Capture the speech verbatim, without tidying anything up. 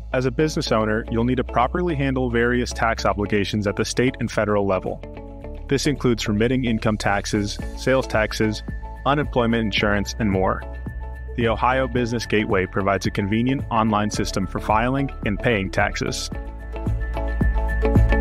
As a business owner, you'll need to properly handle various tax obligations at the state and federal level. This includes remitting income taxes, sales taxes, unemployment insurance, and more. The Ohio Business Gateway provides a convenient online system for filing and paying taxes.